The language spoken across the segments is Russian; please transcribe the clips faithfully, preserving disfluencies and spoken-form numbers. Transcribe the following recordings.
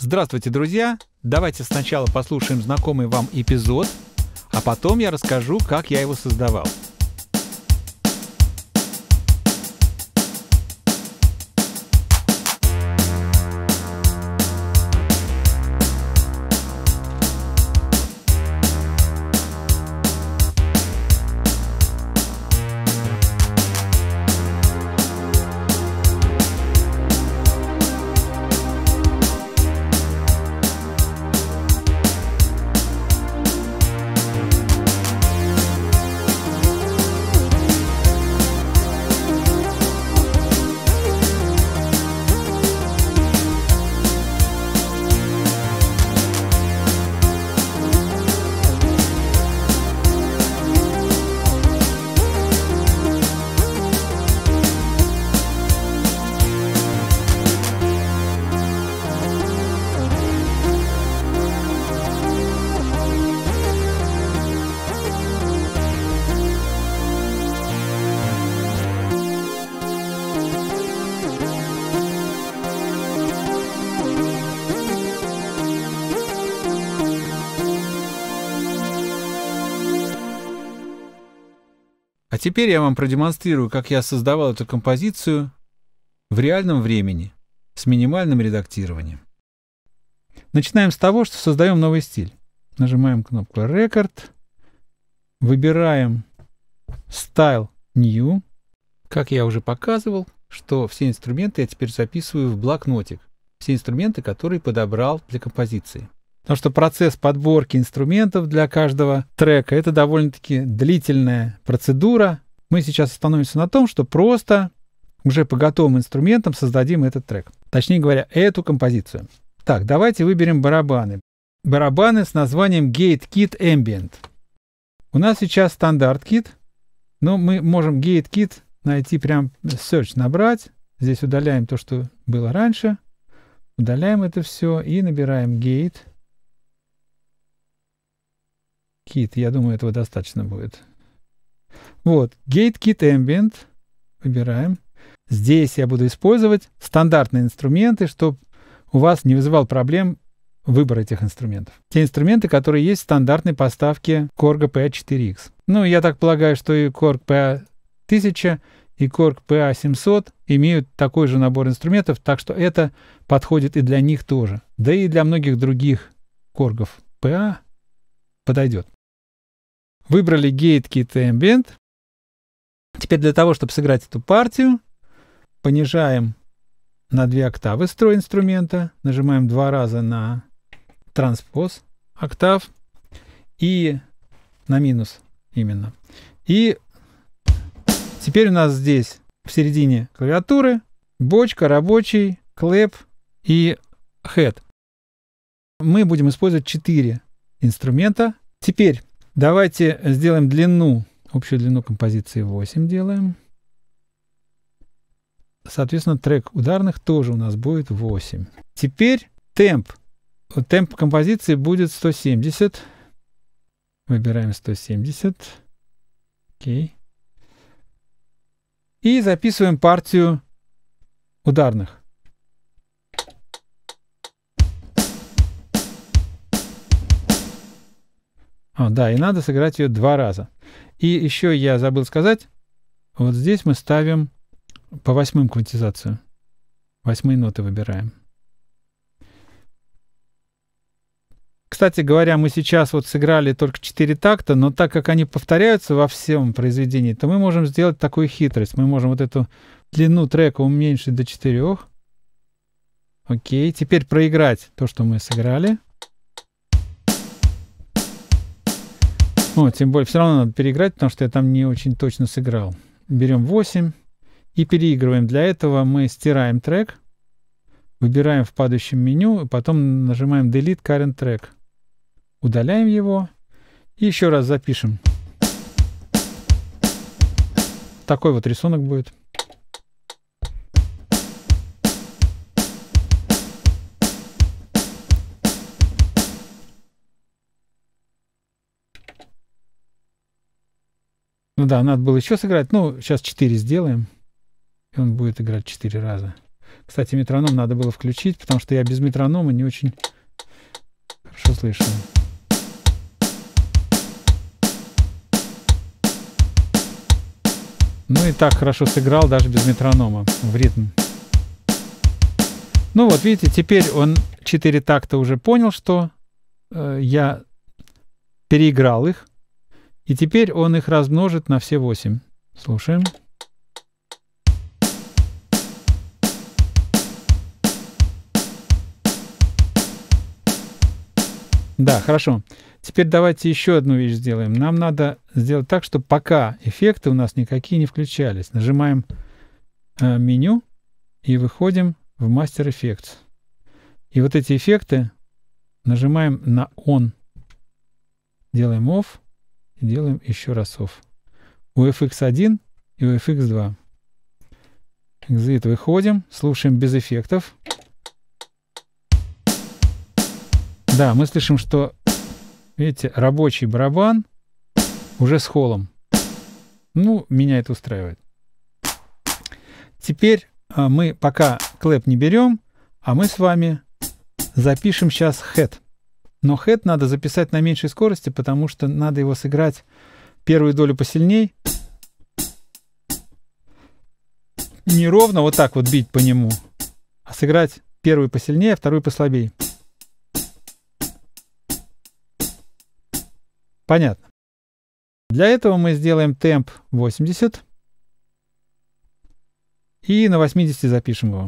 Здравствуйте, друзья! Давайте сначала послушаем знакомый вам эпизод, а потом я расскажу, как я его создавал. А теперь я вам продемонстрирую, как я создавал эту композицию в реальном времени с минимальным редактированием. Начинаем с того, что создаем новый стиль. Нажимаем кнопку Record, выбираем Style New. Как я уже показывал, что все инструменты я теперь записываю в блокнотик. Все инструменты, которые подобрал для композиции. Потому что процесс подборки инструментов для каждого трека — это довольно-таки длительная процедура. Мы сейчас остановимся на том, что просто уже по готовым инструментам создадим этот трек. Точнее говоря, эту композицию. Так, давайте выберем барабаны. Барабаны с названием GateKit Ambient. У нас сейчас стандарт кит, но мы можем GateKit найти прям search набрать. Здесь удаляем то, что было раньше. Удаляем это все и набираем Gate. Kit, я думаю, этого достаточно будет. Вот, GateKit Ambient. Выбираем. Здесь я буду использовать стандартные инструменты, чтобы у вас не вызывал проблем выбор этих инструментов. Те инструменты, которые есть в стандартной поставке Korg пи эй четыре икс. Ну, я так полагаю, что и Korg пи эй тысяча, и Korg пи эй семьсот имеют такой же набор инструментов, так что это подходит и для них тоже. Да и для многих других Korg пи эй подойдет. Выбрали GateKit Ambient. Теперь для того, чтобы сыграть эту партию, понижаем на две октавы строй инструмента, нажимаем два раза на транспоз октав и на минус именно. И теперь у нас здесь в середине клавиатуры бочка, рабочий, клэп и head. Мы будем использовать четыре инструмента. Теперь давайте сделаем длину, общую длину композиции восемь делаем. Соответственно, трек ударных тоже у нас будет восемь. Теперь темп. Темп композиции будет сто семьдесят. Выбираем сто семьдесят. Окей. И записываем партию ударных. А, да, и надо сыграть ее два раза. И еще я забыл сказать, вот здесь мы ставим по восьмым квантизацию. Восьмые ноты выбираем. Кстати говоря, мы сейчас вот сыграли только четыре такта, но так как они повторяются во всем произведении, то мы можем сделать такую хитрость. Мы можем вот эту длину трека уменьшить до четырёх. Окей, теперь проиграть то, что мы сыграли. О, тем более, все равно надо переиграть, потому что я там не очень точно сыграл. Берем восемь и переигрываем. Для этого мы стираем трек, выбираем в падающем меню, и потом нажимаем Delete Current Track. Удаляем его и еще раз запишем. Такой вот рисунок будет. Ну да, надо было еще сыграть. Ну, сейчас четыре сделаем. И он будет играть четыре раза. Кстати, метроном надо было включить, потому что я без метронома не очень хорошо слышу. Ну и так хорошо сыграл даже без метронома в ритм. Ну вот, видите, теперь он четыре такта уже понял, что э, я переиграл их. И теперь он их размножит на все восемь. Слушаем. Да, хорошо. Теперь давайте еще одну вещь сделаем. Нам надо сделать так, чтобы пока эффекты у нас никакие не включались. Нажимаем э, меню и выходим в Master Effects. И вот эти эффекты нажимаем на On. Делаем Off и делаем еще раз Off. У эф икс один и у эф икс два. Exit выходим, слушаем без эффектов. Да, мы слышим, что, видите, рабочий барабан уже с холлом. Ну, меня это устраивает. Теперь а, мы пока клэп не берем, а мы с вами запишем сейчас head. Но head надо записать на меньшей скорости, потому что надо его сыграть первую долю посильней. Не ровно вот так вот бить по нему, а сыграть первую посильнее, а вторую послабее. Понятно. Для этого мы сделаем темп восемьдесят и на восьмидесяти запишем его.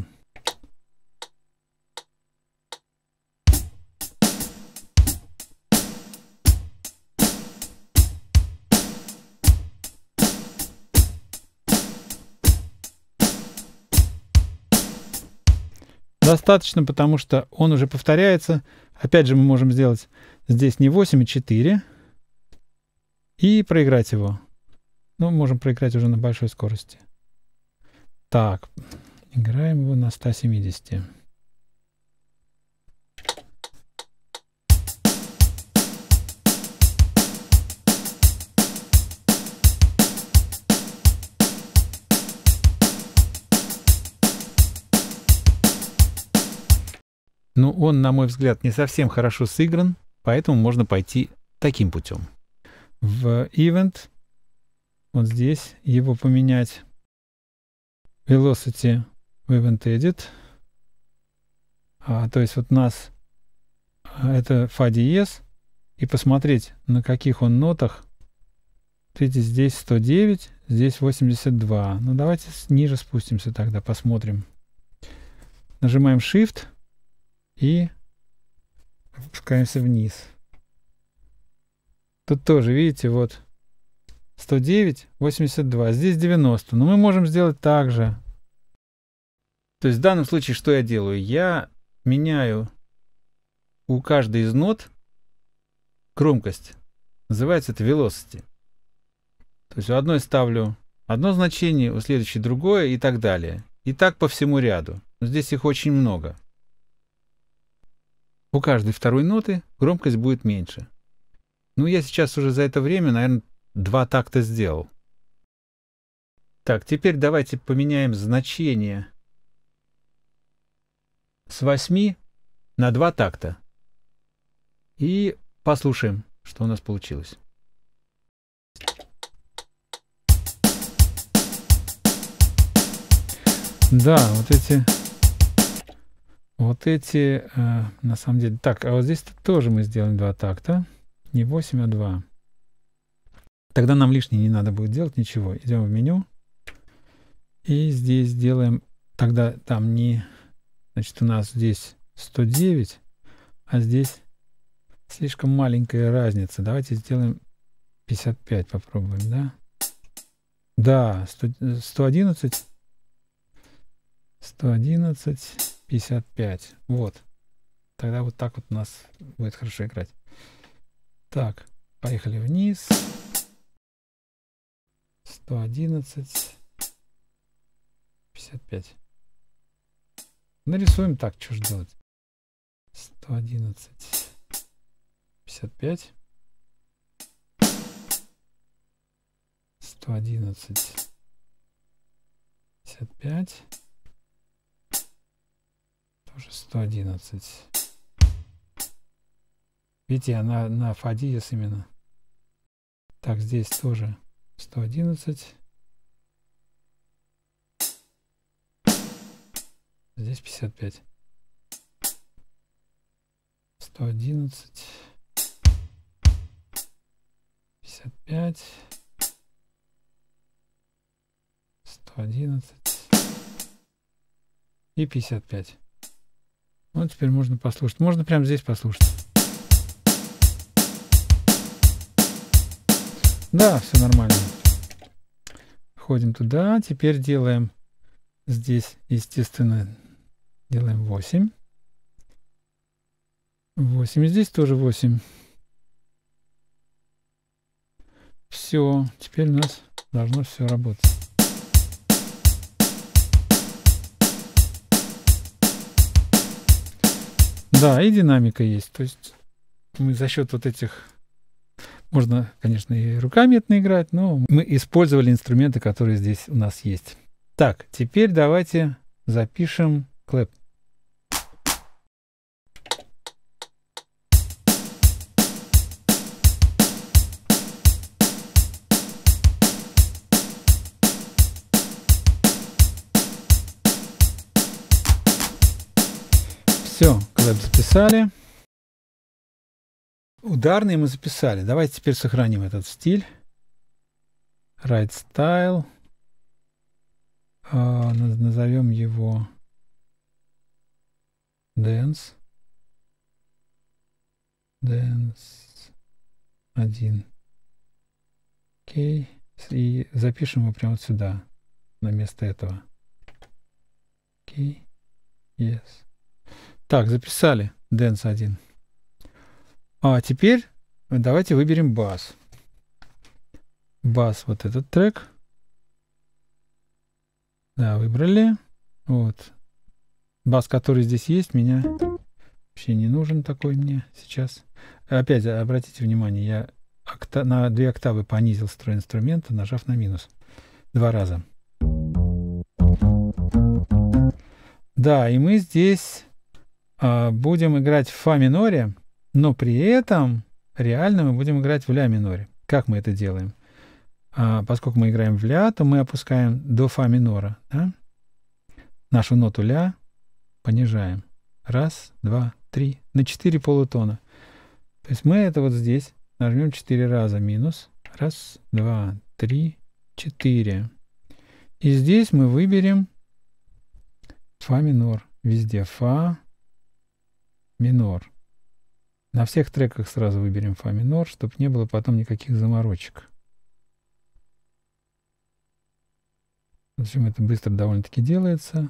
Достаточно, потому что он уже повторяется. Опять же, мы можем сделать здесь не восемь, а четыре. И проиграть его. Ну, можем проиграть уже на большой скорости. Так, играем его на ста семидесяти. Ну, он, на мой взгляд, не совсем хорошо сыгран, поэтому можно пойти таким путем. В Event, вот здесь, его поменять. Velocity в Event Edit. А, то есть вот у нас это фа диез. И посмотреть, на каких он нотах. Видите, здесь сто девять, здесь восемьдесят два. Ну, давайте ниже спустимся тогда, посмотрим. Нажимаем Shift и опускаемся вниз. Тут тоже, видите, вот сто девять, восемьдесят два, здесь девяносто. Но мы можем сделать так же. То есть в данном случае что я делаю? Я меняю у каждой из нот громкость. Называется это velocity. То есть у одной ставлю одно значение, у следующей другое и так далее. И так по всему ряду. Но здесь их очень много. У каждой второй ноты громкость будет меньше. Ну, я сейчас уже за это время, наверное, два такта сделал. Так, теперь давайте поменяем значение с восьми на два такта. И послушаем, что у нас получилось. Да, вот эти... Вот эти, э, на самом деле... Так, а вот здесь тоже мы сделаем два такта. Не восемь, а два. Тогда нам лишнее не надо будет делать ничего. Идем в меню. И здесь делаем... Тогда там не... Значит, у нас здесь сто девять, а здесь слишком маленькая разница. Давайте сделаем пятьдесят пять, попробуем, да? Да, сто одиннадцать. сто одиннадцать, пятьдесят пять. Вот. Тогда вот так вот у нас будет хорошо играть. Так, поехали вниз. сто одиннадцать, пятьдесят пять. Нарисуем так, что же делать. сто одиннадцать, пятьдесят пять. сто одиннадцать, пятьдесят пять. тоже сто одиннадцать. Видите, я на, на фа диез именно. Так, здесь тоже сто одиннадцать. Здесь пятьдесят пять. сто одиннадцать. пятьдесят пять. сто одиннадцать. И пятьдесят пять. Вот теперь можно послушать. Можно прямо здесь послушать. Да, все нормально. Входим туда. Теперь делаем здесь, естественно, делаем восемь. восемь. Здесь тоже восемь. Все. Теперь у нас должно все работать. Да, и динамика есть. То есть мы за счет вот этих... Можно, конечно, и руками это наиграть, но мы использовали инструменты, которые здесь у нас есть. Так, теперь давайте запишем клэп. Все, клэп записали. Ударные мы записали. Давайте теперь сохраним этот стиль. Right style. А, назовем его Dance. Dance один. Окей. И запишем его прямо вот сюда, на место этого. Окей. Yes. Так, записали Dance один. А теперь давайте выберем бас. Бас, вот этот трек. Да, выбрали. Вот. Бас, который здесь есть, меня вообще не нужен такой мне сейчас. Опять обратите внимание, я окта на две октавы понизил строй инструмента, нажав на минус. Два раза. Да, и мы здесь а, будем играть в фа миноре. Но при этом реально мы будем играть в ля миноре. Как мы это делаем? А, поскольку мы играем в ля, то мы опускаем до фа минора. Да? Нашу ноту ля понижаем. Раз, два, три. На четыре полутона. То есть мы это вот здесь нажмем четыре раза минус. Раз, два, три, четыре. И здесь мы выберем фа минор. Везде фа минор. На всех треках сразу выберем фа минор, чтобы не было потом никаких заморочек. В общем, это быстро довольно-таки делается.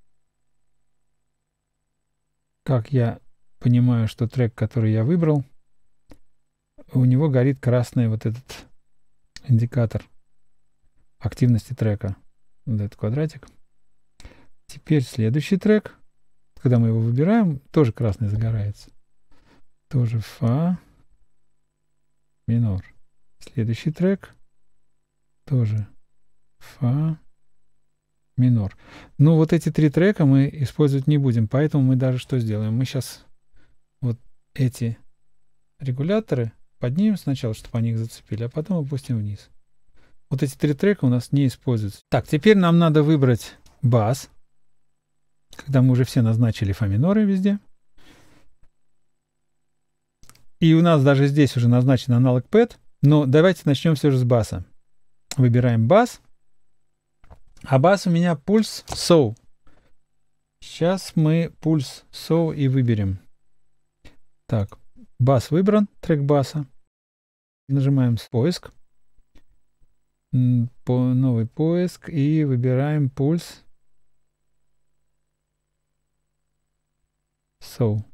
Как я понимаю, что трек, который я выбрал, у него горит красный вот этот индикатор активности трека. Вот этот квадратик. Теперь следующий трек, когда мы его выбираем, тоже красный загорается. Тоже фа минор. Следующий трек тоже фа минор. Ну, вот эти три трека мы использовать не будем, поэтому мы даже что сделаем? Мы сейчас вот эти регуляторы поднимем сначала, чтобы они их зацепили, а потом опустим вниз. Вот эти три трека у нас не используются. Так, теперь нам надо выбрать бас, когда мы уже все назначили фа миноры везде. И у нас даже здесь уже назначен аналог пэд, но давайте начнем все же с баса. Выбираем бас. А бас у меня пульс соу. Сейчас мы пульс соу и выберем. Так, бас выбран, трек баса. Нажимаем поиск. По новый поиск и выбираем пульс соу.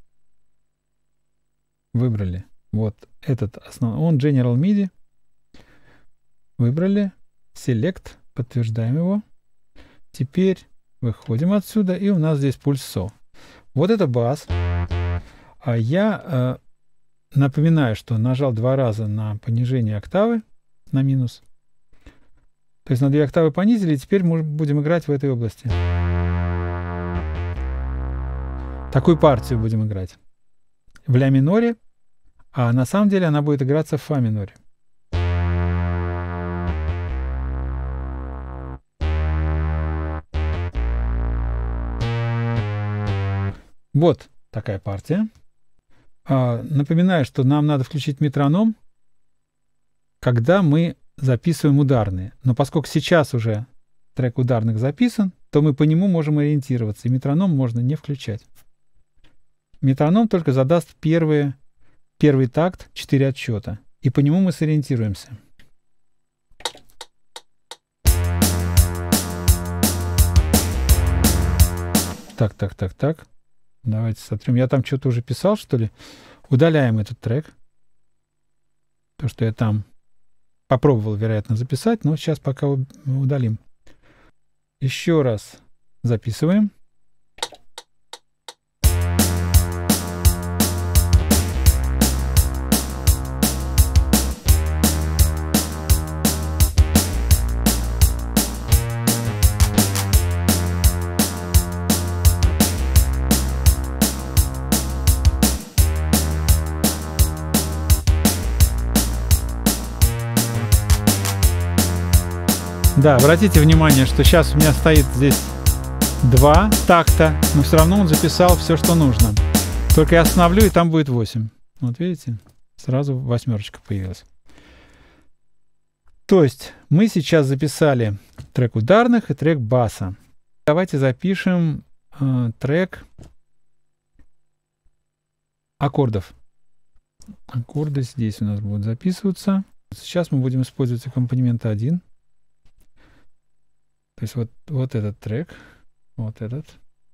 Выбрали. Вот этот основной. Он General миди. Выбрали. Select. Подтверждаем его. Теперь выходим отсюда. И у нас здесь пульс соу. Вот это бас. А я э, напоминаю, что нажал два раза на понижение октавы. На минус. То есть на две октавы понизили. И теперь мы будем играть в этой области. такую партию будем играть в ля миноре, а на самом деле она будет играться в фа миноре. Вот такая партия. А, напоминаю, что нам надо включить метроном, когда мы записываем ударные. Но поскольку сейчас уже трек ударных записан, то мы по нему можем ориентироваться, и метроном можно не включать. Метроном только задаст первые, первый такт, четыре отсчета, и по нему мы сориентируемся. Так, так, так, так. Давайте сотрем. Я там что-то уже писал, что ли? Удаляем этот трек. То, что я там попробовал, вероятно, записать, но сейчас пока удалим. Еще раз записываем. Да, обратите внимание, что сейчас у меня стоит здесь два такта, но все равно он записал все, что нужно. Только я остановлю, и там будет восемь. Вот видите, сразу восьмерочка появилась. То есть мы сейчас записали трек ударных и трек баса. Давайте запишем э, трек аккордов. Аккорды здесь у нас будут записываться. Сейчас мы будем использовать аккомпанемент один. То есть вот, вот этот трек, вот этот.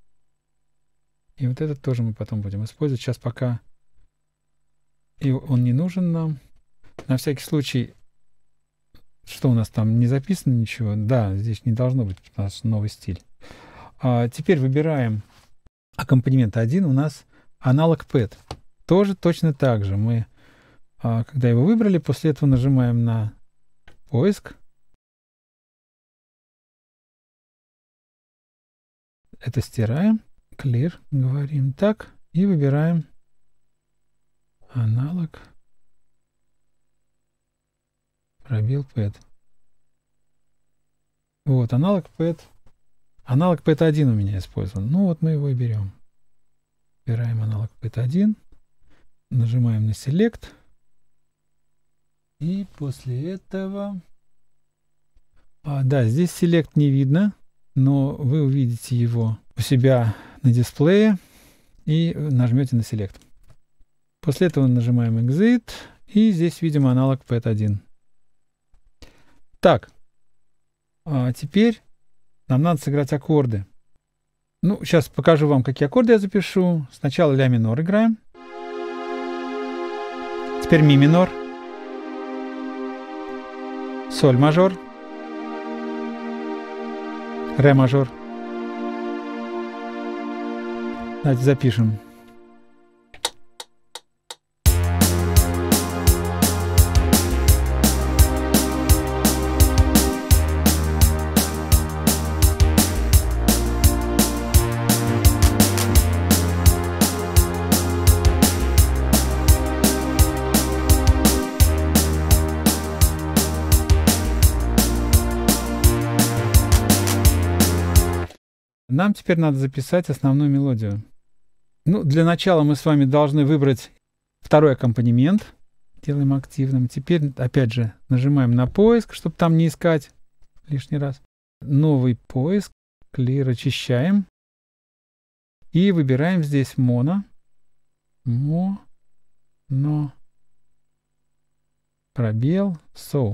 И вот этот тоже мы потом будем использовать. Сейчас пока и он не нужен нам. На всякий случай, что у нас там не записано ничего. Да, здесь не должно быть, потому что новый стиль. А теперь выбираем аккомпанемент один. У нас аналог пэд. Тоже точно так же. Мы, а, когда его выбрали, после этого нажимаем на поиск. Это стираем, clear, говорим так, и выбираем аналог, пробел пэд. Вот, аналог пэд. Аналог пэд один у меня использован. Ну вот мы его и берем. Выбираем аналог пэд один, нажимаем на Select, и после этого... А, да, здесь Select не видно, но вы увидите его у себя на дисплее и нажмете на Select. После этого нажимаем Exit, и здесь видим аналог пэд один. Так, а теперь нам надо сыграть аккорды. Ну, сейчас покажу вам, какие аккорды я запишу. Сначала ля минор играем. Теперь ми минор. Соль мажор. Ре мажор. Давайте запишем. Нам теперь надо записать основную мелодию. Ну, для начала мы с вами должны выбрать второй аккомпанемент. Делаем активным. Теперь, опять же, нажимаем на поиск, чтобы там не искать лишний раз. Новый поиск. Clear очищаем. И выбираем здесь моно. Моно. Пробел. So.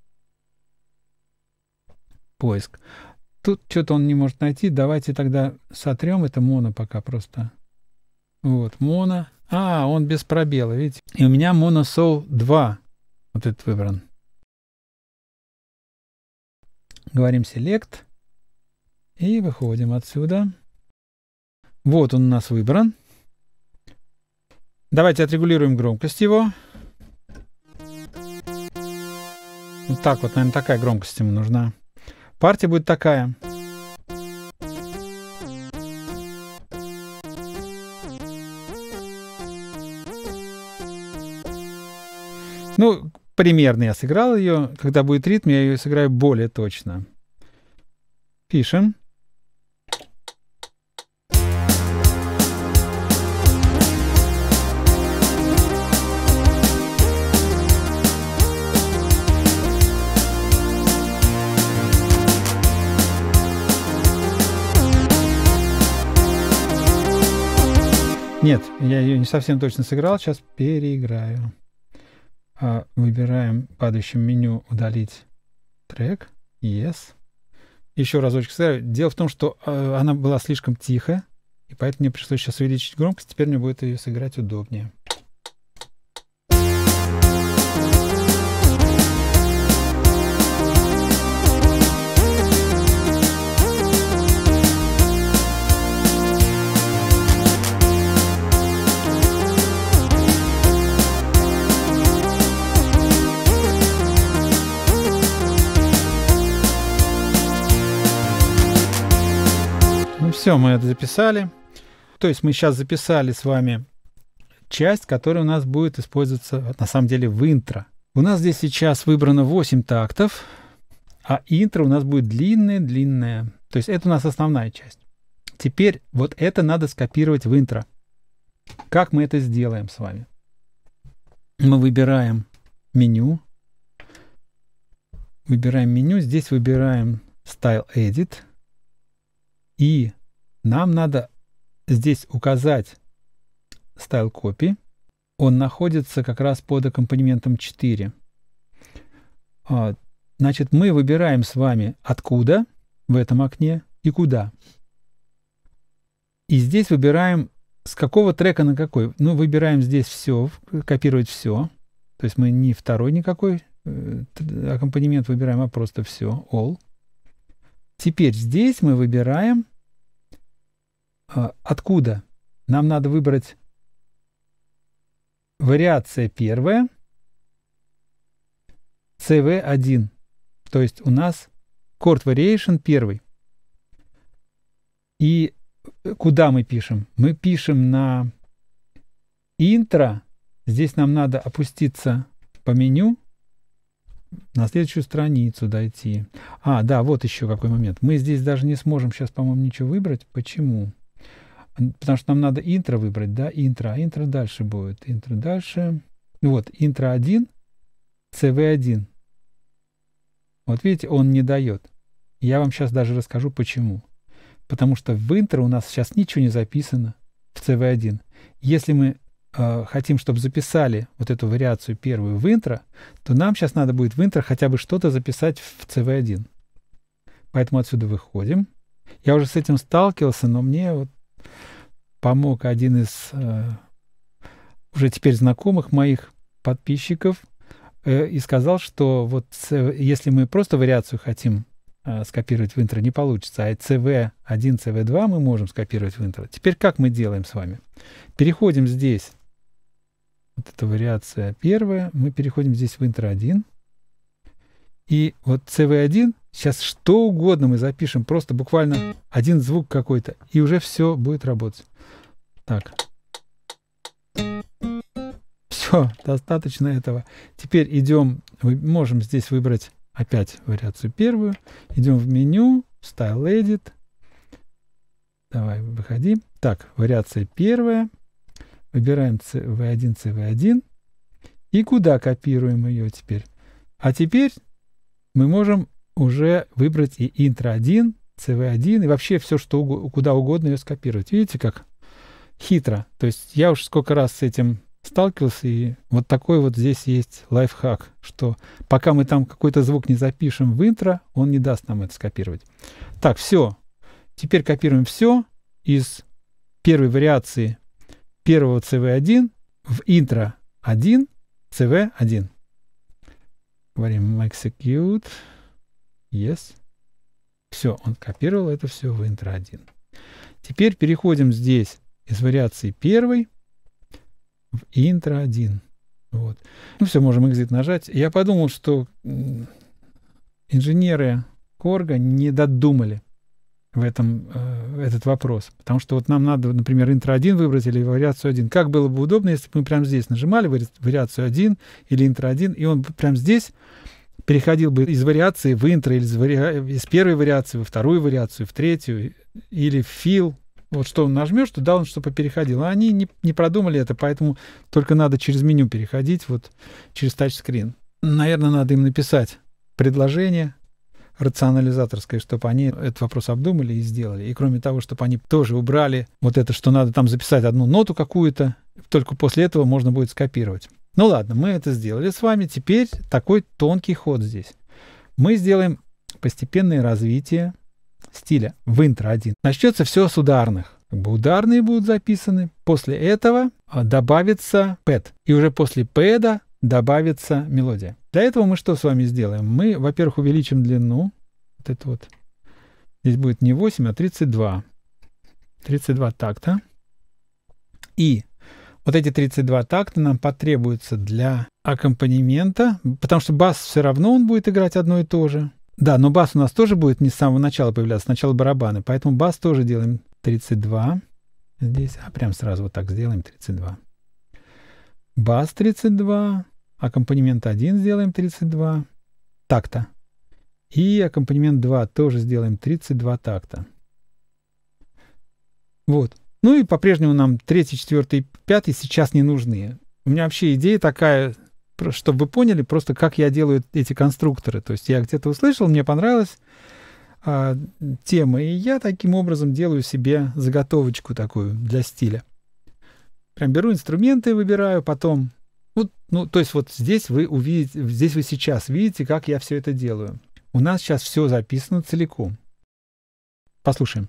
Поиск. Тут что-то он не может найти. Давайте тогда сотрем это моно пока просто. Вот, моно. А, он без пробела, видите? И у меня моно сол два. Вот этот выбран. Говорим Select. И выходим отсюда. Вот он у нас выбран. Давайте отрегулируем громкость его. Вот так вот, наверное, такая громкость ему нужна. Партия будет такая. Ну, примерно я сыграл ее. Когда будет ритм, я ее сыграю более точно. Пишем. Нет, я ее не совсем точно сыграл. Сейчас переиграю. А, выбираем в падающем меню удалить трек. Yes. Еще разочек сыграю. Дело в том, что э, она была слишком тихая, и поэтому мне пришлось сейчас увеличить громкость. Теперь мне будет ее сыграть удобнее. Все, мы это записали. То есть мы сейчас записали с вами часть, которая у нас будет использоваться на самом деле в интро. У нас здесь сейчас выбрано восемь тактов, а интро у нас будет длинное-длинное. То есть это у нас основная часть. Теперь вот это надо скопировать в интро. Как мы это сделаем с вами? Мы выбираем меню. Выбираем меню. Здесь выбираем Style Edit. И нам надо здесь указать Style Copy. Он находится как раз под аккомпанементом четыре. Значит, мы выбираем с вами откуда в этом окне и куда. И здесь выбираем с какого трека на какой. Ну, выбираем здесь все, копировать все. То есть мы не второй никакой аккомпанемент выбираем, а просто все, all. Теперь здесь мы выбираем а, откуда. Нам надо выбрать вариация первая, си ви один. То есть у нас chord variation первый. И куда мы пишем? Мы пишем на интро. Здесь нам надо опуститься по меню, на следующую страницу дойти. А, да, вот еще какой момент. Мы здесь даже не сможем сейчас, по-моему, ничего выбрать. Почему? Потому что нам надо интро выбрать, да, интро. А интро дальше будет. Интро дальше. Вот, интро один, си ви один. Вот видите, он не дает. Я вам сейчас даже расскажу, почему. Потому что в интро у нас сейчас ничего не записано в си ви один. Если мы э, хотим, чтобы записали вот эту вариацию первую в интро, то нам сейчас надо будет в интро хотя бы что-то записать в си ви один. Поэтому отсюда выходим. Я уже с этим сталкивался, но мне вот помог один из э, уже теперь знакомых моих подписчиков э, и сказал, что вот э, если мы просто вариацию хотим э, скопировать в интро, не получится, а си ви один, си ви два мы можем скопировать в интро. Теперь как мы делаем с вами? Переходим здесь, вот эта вариация первая, мы переходим здесь в интро один. И вот си ви один, сейчас что угодно мы запишем, просто буквально один звук какой-то, и уже все будет работать. Так. Все, достаточно этого. Теперь идем, мы можем здесь выбрать опять вариацию первую. Идем в меню, Style Edit. Давай, выходи. Так, вариация первая. Выбираем си ви один, си ви один. И куда копируем ее теперь? А теперь мы можем уже выбрать и интро один, си ви один, и вообще все, что угодно, куда угодно ее скопировать. Видите, как хитро. То есть я уж сколько раз с этим сталкивался, и вот такой вот здесь есть лайфхак, что пока мы там какой-то звук не запишем в интро, он не даст нам это скопировать. Так, все. Теперь копируем все из первой вариации первого си ви один в интро один, си ви один. Говорим execute. Yes. Все, он копировал это все в интро один. Теперь переходим здесь из вариации первой в интро один. Вот. Ну все, можем exit нажать. Я подумал, что инженеры Корга не додумали. в этом э, этот вопрос. Потому что вот нам надо, например, интро один выбрать или вариацию один. Как было бы удобно, если бы мы прямо здесь нажимали вариацию один или интро один, и он прямо здесь переходил бы из вариации в интро, или из, вари... из первой вариации во вторую вариацию, в третью, или в фил. Вот что он нажмешь, туда он чтобы переходил. А они не, не продумали это, поэтому только надо через меню переходить, вот через тачскрин. Наверное, надо им написать предложение рационализаторское, чтобы они этот вопрос обдумали и сделали. И кроме того, чтобы они тоже убрали вот это, что надо там записать одну ноту какую-то, только после этого можно будет скопировать. Ну ладно, мы это сделали с вами. Теперь такой тонкий ход здесь. Мы сделаем постепенное развитие стиля в интро один. Начнется все с ударных. Как бы ударные будут записаны. После этого добавится пэд. И уже после пэда добавится мелодия. Для этого мы что с вами сделаем? Мы, во-первых, увеличим длину. Вот это вот. Здесь будет не восемь, а тридцать два. тридцать два такта. И вот эти тридцать два такта нам потребуются для аккомпанемента, потому что бас все равно он будет играть одно и то же. Да, но бас у нас тоже будет не с самого начала появляться, сначала барабаны. Поэтому бас тоже делаем тридцать два. Здесь, а прям сразу вот так сделаем тридцать два. Бас тридцать два. Аккомпанемент один сделаем тридцать два такта. И аккомпанемент два тоже сделаем тридцать два такта. Вот. Ну и по-прежнему нам третий, четвертый, пятый сейчас не нужны. У меня вообще идея такая, чтобы вы поняли просто, как я делаю эти конструкторы. То есть я где-то услышал, мне понравилась а, тема, и я таким образом делаю себе заготовочку такую для стиля. Прям беру инструменты, выбираю, потом... Вот, ну, то есть вот здесь вы увидите, здесь вы сейчас видите, как я все это делаю. У нас сейчас все записано целиком. Послушаем.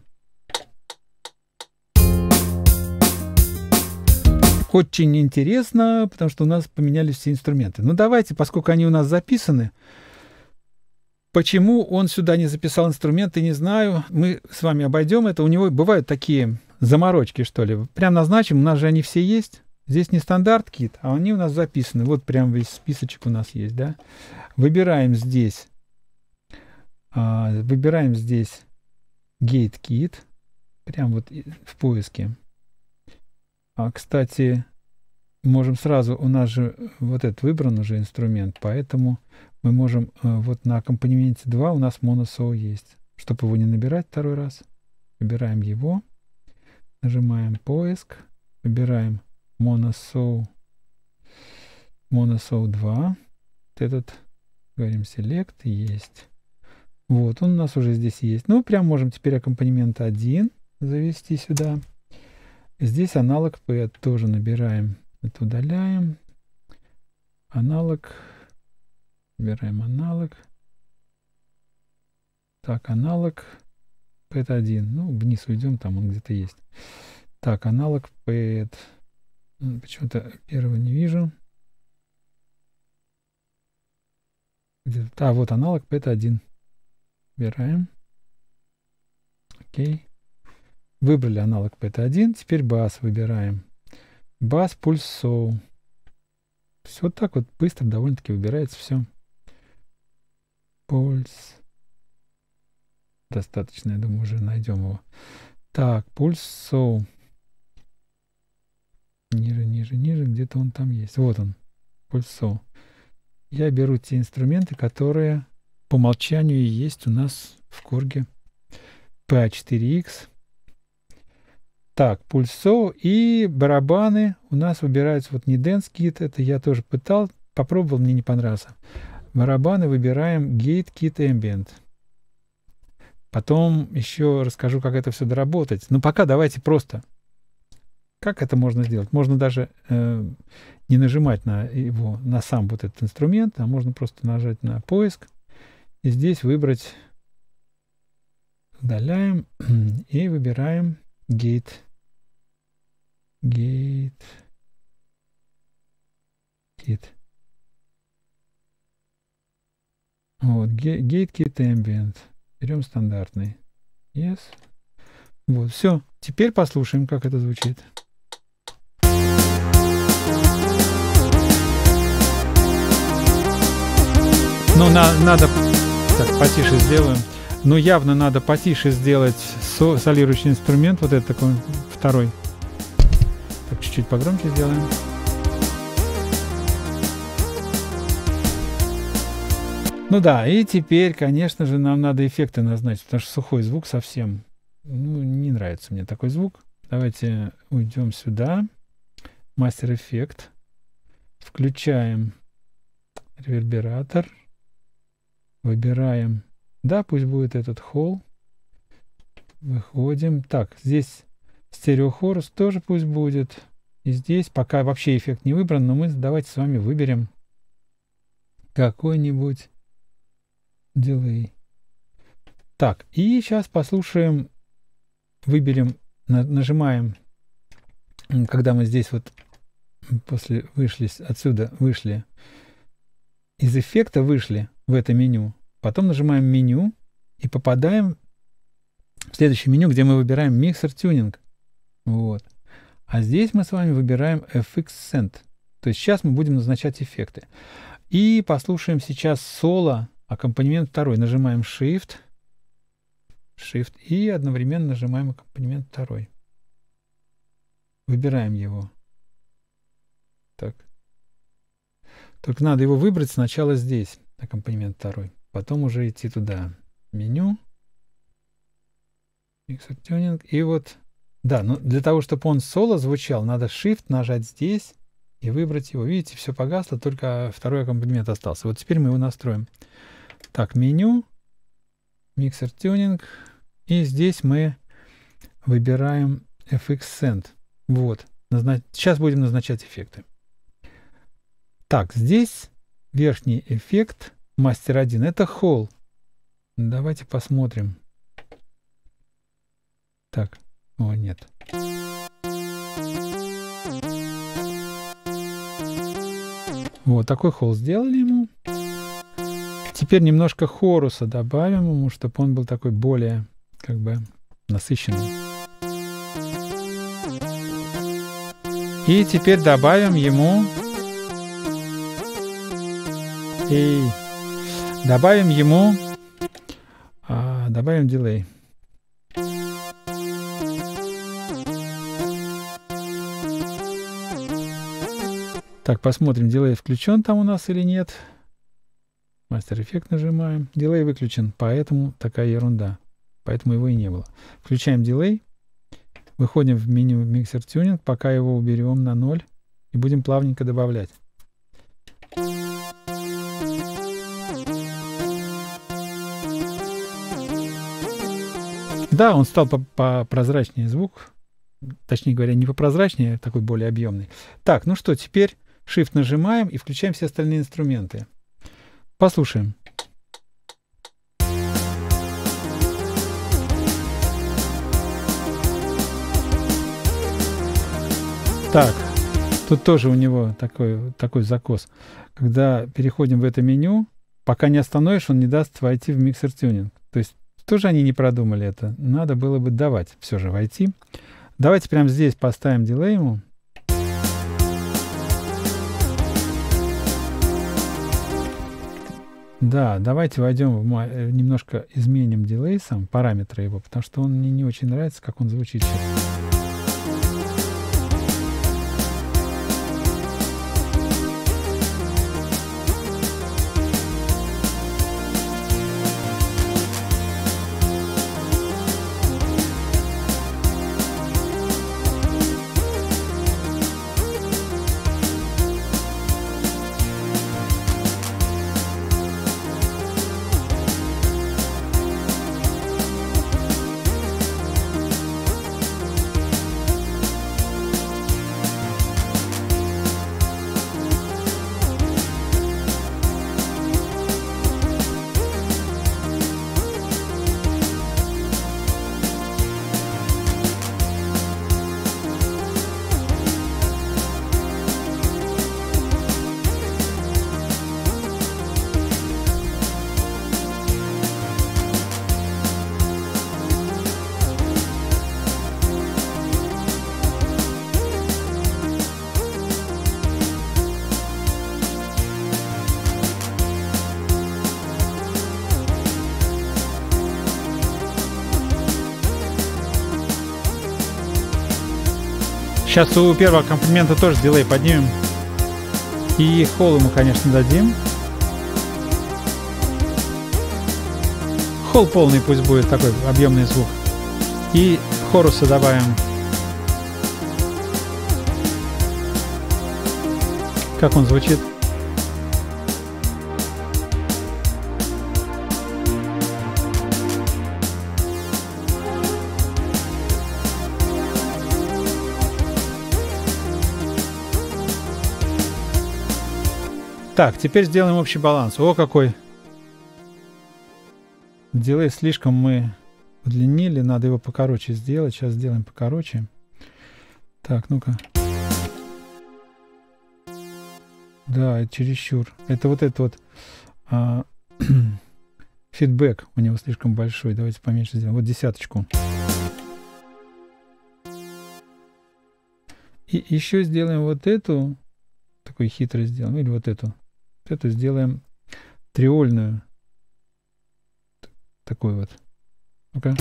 Очень интересно, потому что у нас поменялись все инструменты. Ну давайте, поскольку они у нас записаны, почему он сюда не записал инструменты, не знаю. Мы с вами обойдем это. У него бывают такие заморочки, что ли. Прям назначим, у нас же они все есть. Здесь не стандарт кит, а они у нас записаны. Вот прям весь списочек у нас есть, да. Выбираем здесь, а, выбираем здесь Gate Kit, прям вот в поиске. А, кстати, можем сразу, у нас же вот этот выбран уже инструмент, поэтому мы можем, вот на аккомпанементе два у нас monosaw есть. Чтобы его не набирать второй раз, выбираем его, нажимаем поиск, выбираем monosaw, monosaw два, вот этот, говорим select, есть. Вот, он у нас уже здесь есть. Ну, прям можем теперь аккомпанемент один завести сюда. Здесь аналог пэд тоже набираем. Это удаляем. Аналог. Выбираем аналог. Так, аналог пэд один. Ну, вниз уйдем, там он где-то есть. Так, аналог пэд. Почему-то первого не вижу. Где-то... А, вот аналог пэд один. Выбираем. Окей. Выбрали аналог пэд один, теперь бас выбираем. Бас пульсоу. Все вот так вот быстро довольно-таки выбирается все. Пульс. Достаточно, я думаю, уже найдем его. Так, пульсоу. Ниже, ниже, ниже, где-то он там есть. Вот он, пульсоу. Я беру те инструменты, которые по умолчанию есть у нас в Корге пи эй четыре икс. Так, пульсоу и барабаны у нас выбираются вот не Dance Kit, это я тоже пытал, попробовал, мне не понравился. Барабаны выбираем Gate Kit Ambient. Потом еще расскажу, как это все доработать. Но пока давайте просто. Как это можно сделать? Можно даже э, не нажимать на его, на сам вот этот инструмент, а можно просто нажать на поиск. И здесь выбрать, удаляем и выбираем Gate. Gate Kit. Вот, Gate Kit Ambient. Берем стандартный. Yes. Вот, все. Теперь послушаем, как это звучит. Ну, на, надо... Так, потише сделаем. Но явно надо потише сделать со солирующий инструмент. Вот это такой второй. Так, чуть-чуть погромче сделаем. Ну да, и теперь, конечно же, нам надо эффекты назначить, потому что сухой звук совсем, ну, не нравится мне такой звук. Давайте уйдем сюда. Мастер-эффект. Включаем ревербератор. Выбираем. Да, пусть будет этот холл. Выходим. Так, здесь стереохорус тоже пусть будет. И здесь пока вообще эффект не выбран, но мы давайте с вами выберем какой-нибудь дилей. Так, и сейчас послушаем, выберем, на, нажимаем, когда мы здесь вот после вышли, отсюда вышли, из эффекта вышли в это меню, потом нажимаем меню и попадаем в следующее меню, где мы выбираем миксер тюнинг. Вот. А здесь мы с вами выбираем эф икс Send. То есть сейчас мы будем назначать эффекты. И послушаем сейчас соло, аккомпанемент второй. Нажимаем Shift, Shift и одновременно нажимаем аккомпанемент второй. Выбираем его. Так. Только надо его выбрать сначала здесь, аккомпанемент второй. Потом уже идти туда. Меню. Mixer Tuning. И вот, да, но для того, чтобы он соло звучал, надо Shift нажать здесь и выбрать его. Видите, все погасло, только второй аккомпанемент остался. Вот теперь мы его настроим. Так, меню, Mixer Tuning. И здесь мы выбираем эф икс Send. Вот. Назна... Сейчас будем назначать эффекты. Так, здесь верхний эффект, мастер один, это холл. Давайте посмотрим. Так, о, нет. Вот такой холл сделали ему. Теперь немножко хоруса добавим ему, чтобы он был такой более, как бы, насыщенный. И теперь добавим ему... И добавим ему... А, добавим дилей. Так, посмотрим, дилей включен там у нас или нет. Мастер-эффект нажимаем. Дилей выключен, поэтому такая ерунда. Поэтому его и не было. Включаем дилей. Выходим в меню Mixer Tuning, пока его уберем на ноль. И будем плавненько добавлять. Да, он стал попрозрачнее звук. Точнее говоря, не попрозрачнее, такой более объемный. Так, ну что, теперь Shift нажимаем и включаем все остальные инструменты. Послушаем. Так, тут тоже у него такой, такой закос. Когда переходим в это меню, пока не остановишь, он не даст войти в Mixer Tuning. То есть тоже они не продумали это. Надо было бы давать все же войти. Давайте прямо здесь поставим дилей ему. Да, давайте войдем, в, немножко изменим дилей сам, параметры его, потому что он мне не очень нравится, как он звучит сейчас. Сейчас у первого аккомпанемента тоже дилей поднимем. И холл ему, конечно, дадим. Холл полный пусть будет, такой объемный звук. И хоруса добавим. Как он звучит? Так, теперь сделаем общий баланс. О, какой! Дилей слишком мы удлинили, надо его покороче сделать. Сейчас сделаем покороче. Так, ну-ка. Да, это чересчур. Это вот это вот а, фидбэк у него слишком большой. Давайте поменьше сделаем. Вот десяточку. И еще сделаем вот эту. Такой хитрый сделаем. Или вот эту. Вот эту сделаем триольную. Такой вот. Ну-ка.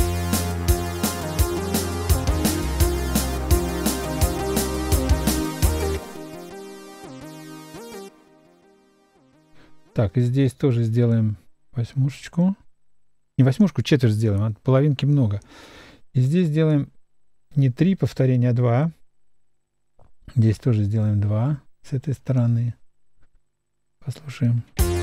Так, и здесь тоже сделаем восьмушечку. Не восьмушку, четверть сделаем, а половинки много. И здесь сделаем не три повторения, а два. Здесь тоже сделаем два с этой стороны. Послушаем.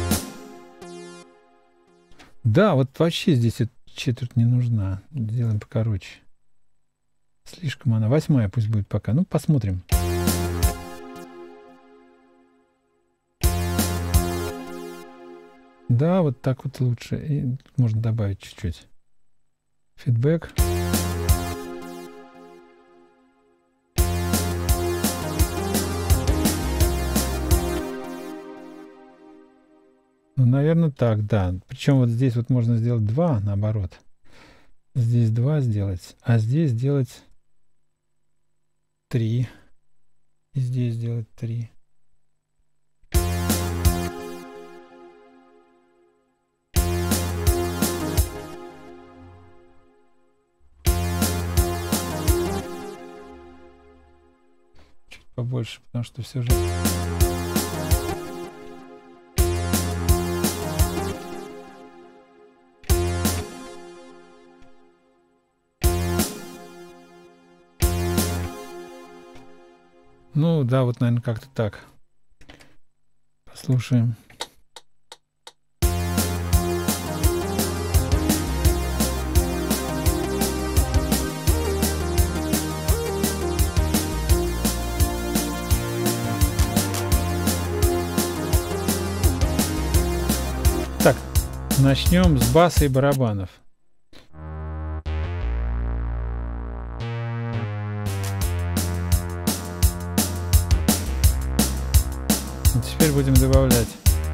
Да, вот вообще здесь эта четверть не нужна. Сделаем покороче. Слишком она. Восьмая пусть будет пока. Ну, посмотрим. Да, вот так вот лучше. И можно добавить чуть-чуть. Фидбэк. Ну, наверное, так, да. Причем вот здесь вот можно сделать два, наоборот. Здесь два сделать, а здесь сделать три. И здесь сделать три. Чуть побольше, потому что все же... Ну, да, вот, наверное, как-то так. Послушаем. Так, начнем с баса и барабанов. Теперь будем добавлять.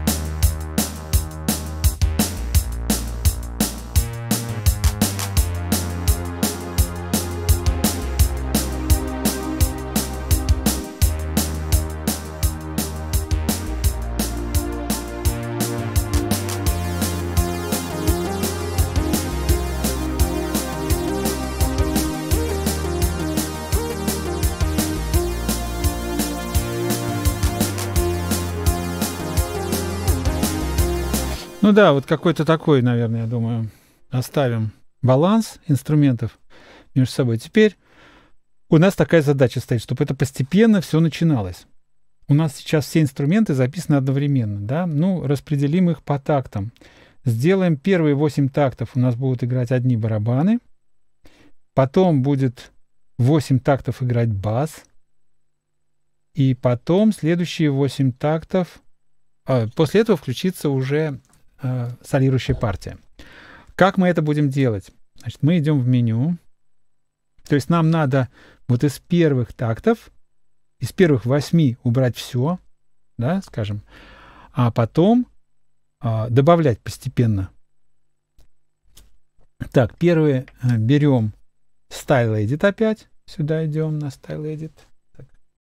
Ну да, вот какой-то такой, наверное, я думаю, оставим баланс инструментов между собой. Теперь у нас такая задача стоит, чтобы это постепенно все начиналось. У нас сейчас все инструменты записаны одновременно, да? Ну, распределим их по тактам. Сделаем первые восемь тактов, у нас будут играть одни барабаны. Потом будет восемь тактов играть бас. И потом следующие восемь тактов... А, после этого включится уже... солирующая партия. Как мы это будем делать? Значит, мы идем в меню. То есть нам надо вот из первых тактов, из первых восьми убрать все, да, скажем, а потом а, добавлять постепенно. Так, первые а, берем Style Edit опять. Сюда идем на Style Edit. Так.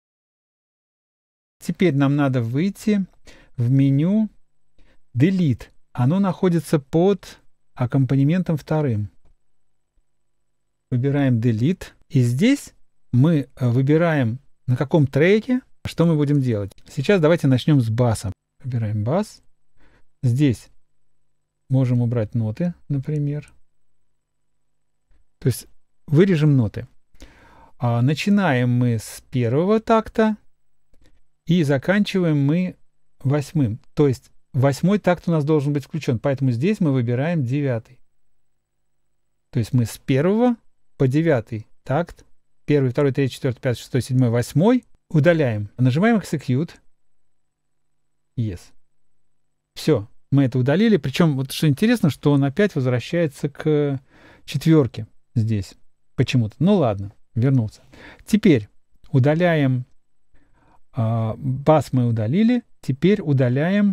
Теперь нам надо выйти в меню Delete. Оно находится под аккомпанементом вторым. Выбираем Delete. И здесь мы выбираем, на каком треке, что мы будем делать. Сейчас давайте начнем с баса. Выбираем бас. Здесь можем убрать ноты, например. То есть вырежем ноты. А начинаем мы с первого такта и заканчиваем мы восьмым. То есть восьмой такт у нас должен быть включен, поэтому здесь мы выбираем девятый. То есть мы с первого по девятый такт, первый, второй, третий, четвертый, пятый, шестой, седьмой, восьмой удаляем. Нажимаем Execute. Yes. Все, мы это удалили. Причем, вот что интересно, что он опять возвращается к четверке здесь почему-то. Ну ладно, вернулся. Теперь удаляем э, бас мы удалили. Теперь удаляем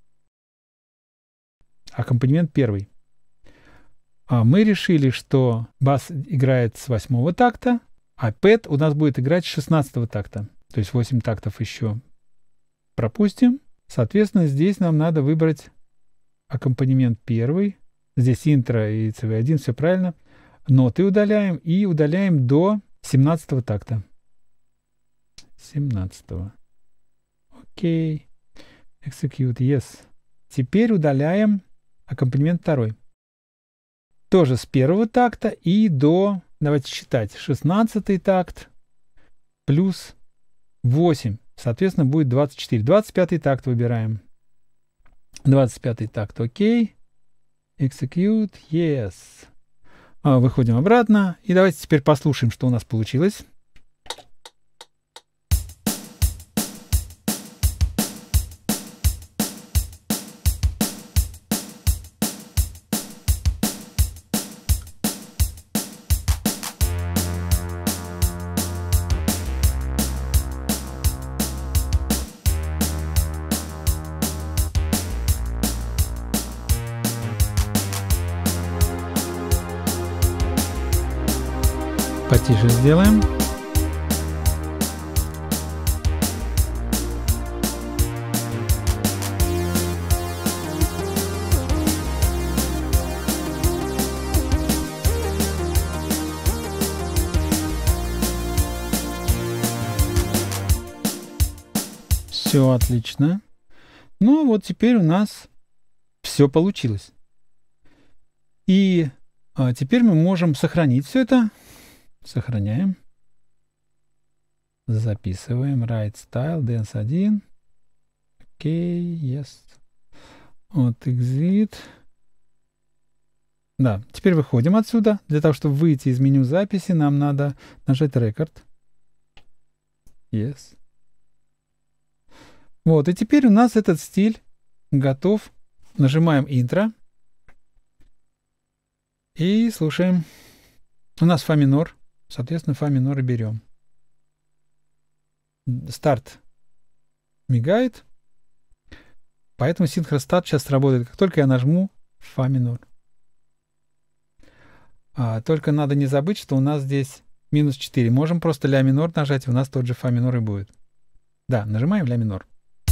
аккомпанемент первый. А мы решили, что бас играет с восьмого такта, а пэд у нас будет играть с шестнадцатого такта. То есть восемь тактов еще пропустим. Соответственно, здесь нам надо выбрать аккомпанемент первый. Здесь интро и си ви один, все правильно. Ноты удаляем и удаляем до семнадцатого такта. семнадцатого. Окей. Execute, yes. Теперь удаляем аккомпанемент второй. Тоже с первого такта и до, давайте считать, шестнадцатый такт плюс восемь. Соответственно, будет двадцать четыре. двадцать пятый такт выбираем. двадцать пятый такт, окей. Execute, yes. Выходим обратно. И давайте теперь послушаем, что у нас получилось. Потише сделаем. Все отлично. Ну вот теперь у нас все получилось. И а, теперь мы можем сохранить все это. Сохраняем. Записываем. Write style. Dance один. Окей. Yes. Вот. Exit. Да. Теперь выходим отсюда. Для того, чтобы выйти из меню записи, нам надо нажать Record. Yes. Вот. И теперь у нас этот стиль готов. Нажимаем Intro. И слушаем. У нас фа минор. Соответственно, фа минор и берем. Старт мигает. Поэтому синхростарт сейчас работает. Как только я нажму фа минор. А, только надо не забыть, что у нас здесь минус четыре. Можем просто ля минор нажать, и у нас тот же фа минор и будет. Да, нажимаем ля минор.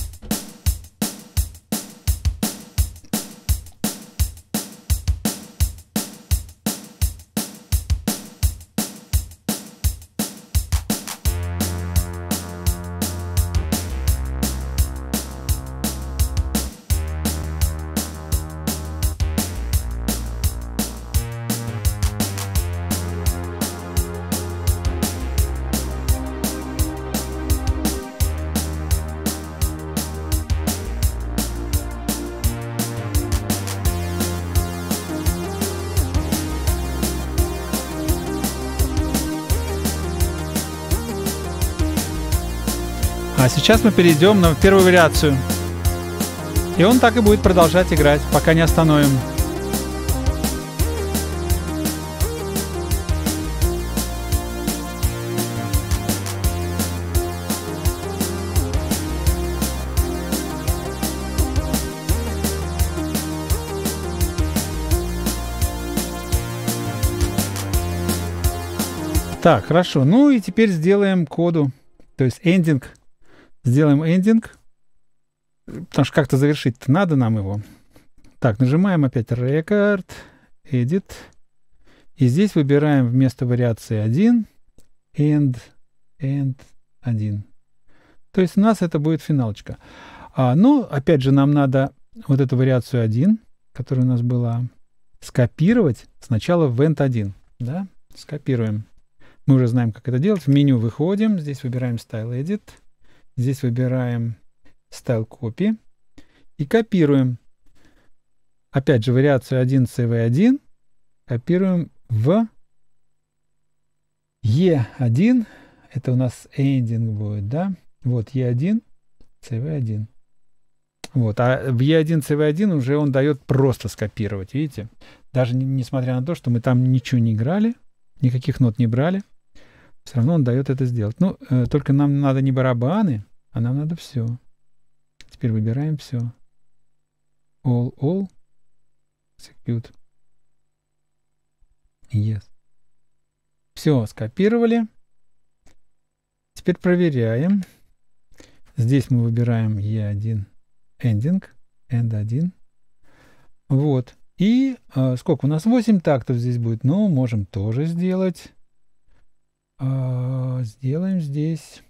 А сейчас мы перейдем на первую вариацию. И он так и будет продолжать играть, пока не остановим. Так, хорошо. Ну и теперь сделаем коду. То есть эндинг. Сделаем эндинг. Потому что как-то завершить-то надо нам его. Так, нажимаем опять Record, Edit. И здесь выбираем вместо вариации один and, and один. То есть у нас это будет финалочка. А, ну, опять же, нам надо вот эту вариацию один, которая у нас была, скопировать сначала в энд один. Да? Скопируем. Мы уже знаем, как это делать. В меню выходим. Здесь выбираем Style Edit. Здесь выбираем Style Copy. И копируем. Опять же, вариацию один си ви один копируем в и один. Это у нас ending будет, да? Вот и один, си ви один. Вот. А в и один си ви один уже он дает просто скопировать, видите? Даже не, несмотря на то, что мы там ничего не играли, никаких нот не брали, все равно он дает это сделать. Ну, э, только нам надо не барабаны, а нам надо все. Теперь выбираем все. All, all. Execute. Yes. Все, скопировали. Теперь проверяем. Здесь мы выбираем и один ending, энд один. Вот. И э, сколько у нас? восемь тактов здесь будет. Ну, можем тоже сделать. Э, сделаем здесь.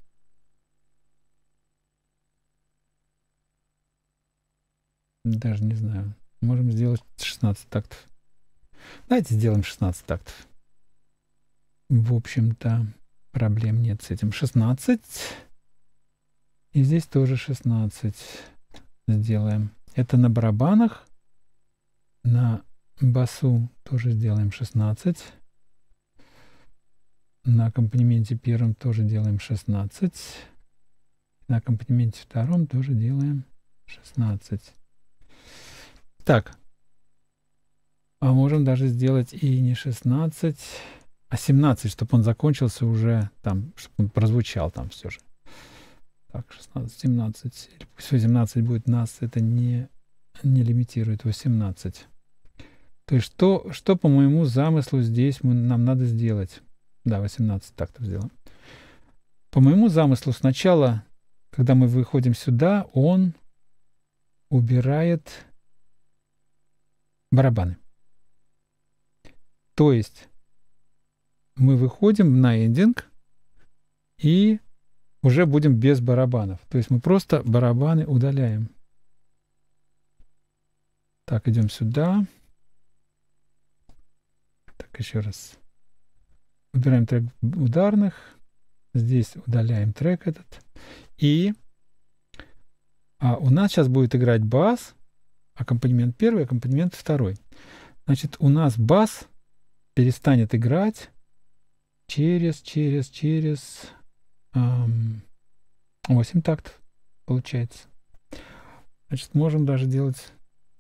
Даже не знаю. Можем сделать шестнадцать тактов. Давайте сделаем шестнадцать тактов. В общем-то, проблем нет с этим. шестнадцать. И здесь тоже шестнадцать сделаем. Это на барабанах. На басу тоже сделаем шестнадцать. На аккомпанементе первом тоже делаем шестнадцать. На аккомпанементе втором тоже делаем шестнадцать. Так. А можем даже сделать и не шестнадцать, а семнадцать, чтобы он закончился уже там, чтобы он прозвучал там все же. Так, шестнадцать, семнадцать. Или пусть восемнадцать будет, нас это не, не лимитирует. восемнадцать. То есть что, что по моему замыслу здесь мы, нам надо сделать? Да, восемнадцать тактов сделаем. По моему замыслу сначала, когда мы выходим сюда, он убирает барабаны. То есть мы выходим на эндинг и уже будем без барабанов. То есть мы просто барабаны удаляем. Так, идем сюда. Так, еще раз. Выбираем трек ударных. Здесь удаляем трек этот. И а, у нас сейчас будет играть бас. Аккомпанемент первый, аккомпанемент второй. Значит, у нас бас перестанет играть через, через, через эм, восемь тактов, получается. Значит, можем даже делать...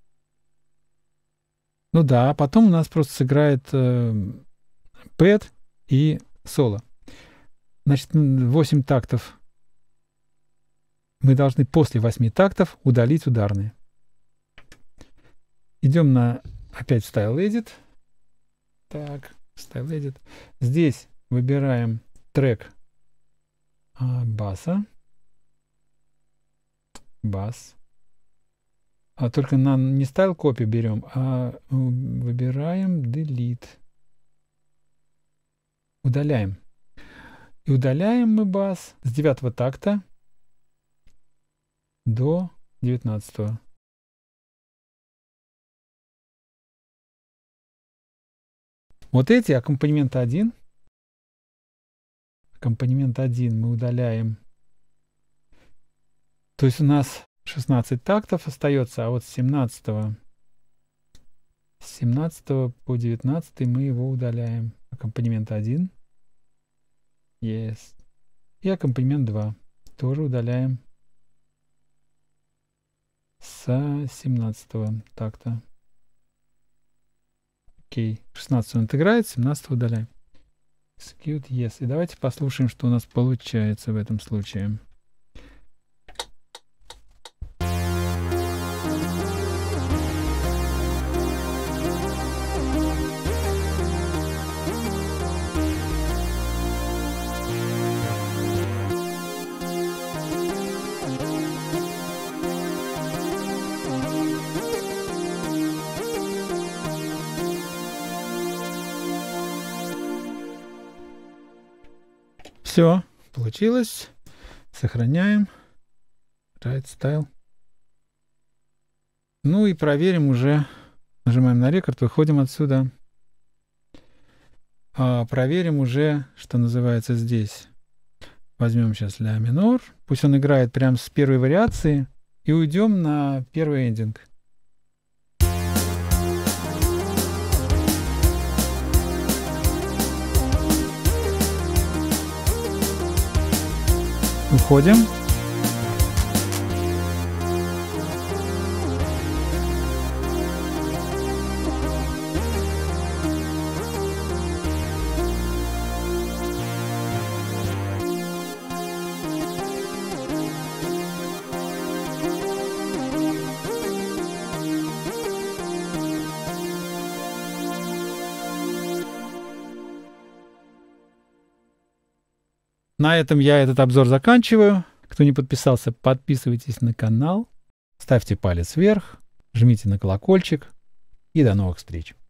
Ну да, потом у нас просто сыграет э, пэд и соло. Значит, восемь тактов. Мы должны после восьми тактов удалить ударные. Идем на опять Style Edit. Так, Style Edit. Здесь выбираем трек а, баса. Бас. А только на не Style Copy берем, а выбираем Delete. Удаляем. И удаляем мы бас с девятого такта до девятнадцатого. Вот эти аккомпанемент один. Аккомпанемент один мы удаляем. То есть у нас шестнадцать тактов остается, а вот с семнадцатого, с семнадцатого по девятнадцатый мы его удаляем. Аккомпанемент один. Yes. И аккомпанемент два. Тоже удаляем с семнадцатого такта. Окей. шестнадцать он отыграет, семнадцать удаляем. Execute, yes. И давайте послушаем, что у нас получается в этом случае. Все, получилось. Сохраняем. Write style. Ну и проверим уже. Нажимаем на рекорд, выходим отсюда. А, проверим уже, что называется здесь. Возьмем сейчас ля минор. Пусть он играет прямо с первой вариации. И уйдем на первый эндинг. Уходим. На этом я этот обзор заканчиваю. Кто не подписался, подписывайтесь на канал, ставьте палец вверх, жмите на колокольчик и до новых встреч.